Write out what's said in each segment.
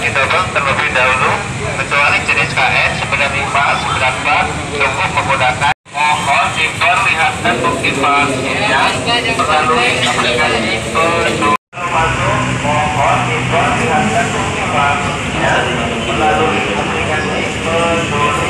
didobel terlebih dahulu kecuali jenis KN 95, 94 cukup menggunakan. Mohon diperlihatkan bukti vaksinnya melalui aplikasi peduli. Mohon diperlihatkan bukti vaksinnya melalui aplikasi peduli.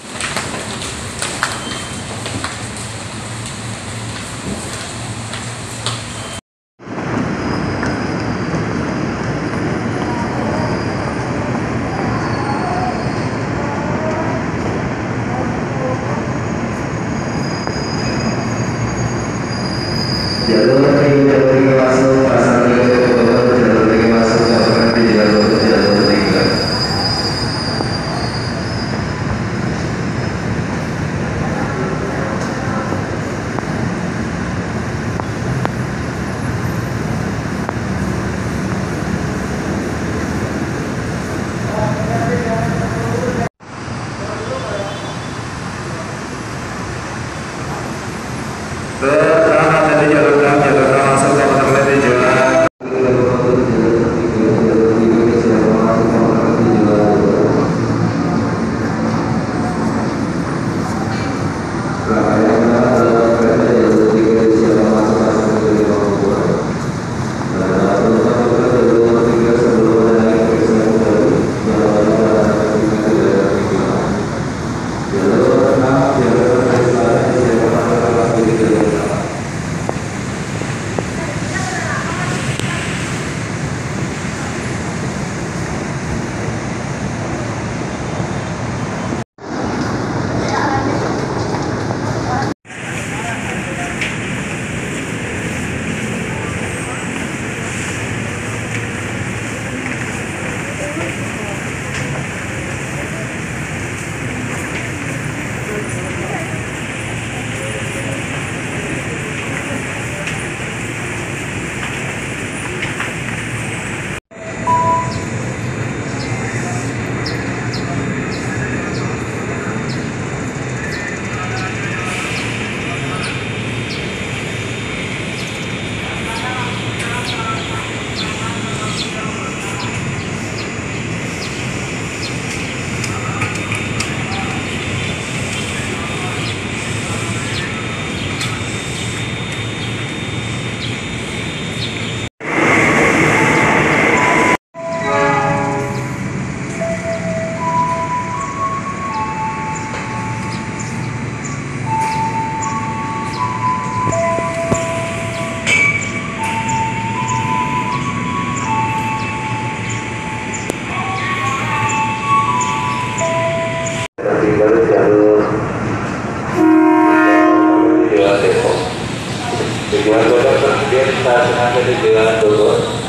Jalur tiga masuk pasar jalur tiga masuk jalan di jalur 3. Bertahan dari jalur 6 masuk kawasan di jalan. Tujuan kota kemudian stasiun di Jalan Bogor.